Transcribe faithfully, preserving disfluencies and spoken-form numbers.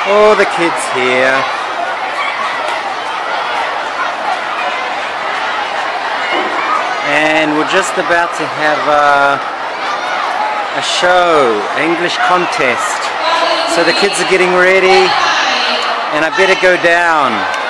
All the kids here. And we're just about to have a, a show, English contest. So the kids are getting ready, and I better go down.